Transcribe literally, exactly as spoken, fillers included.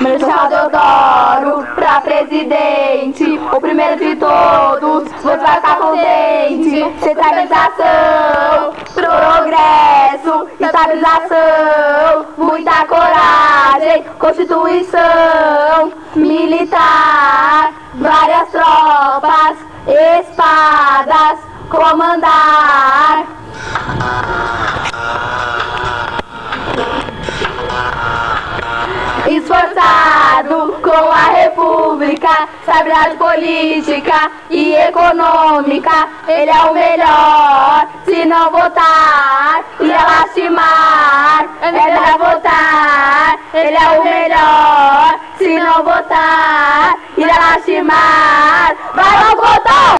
Marechal Deodoro pra presidente, o primeiro de todos, você vai ficar contente. Centralização, progresso, estabilização, muita coragem, constituição militar, várias tropas, espadas, comandar. Esforçado com a república, estabilidade política e econômica, ele é o melhor. Se não votar, irá lastimar. É melhor votar, ele é o melhor. Se não votar, irá lastimar. Vai logo votar!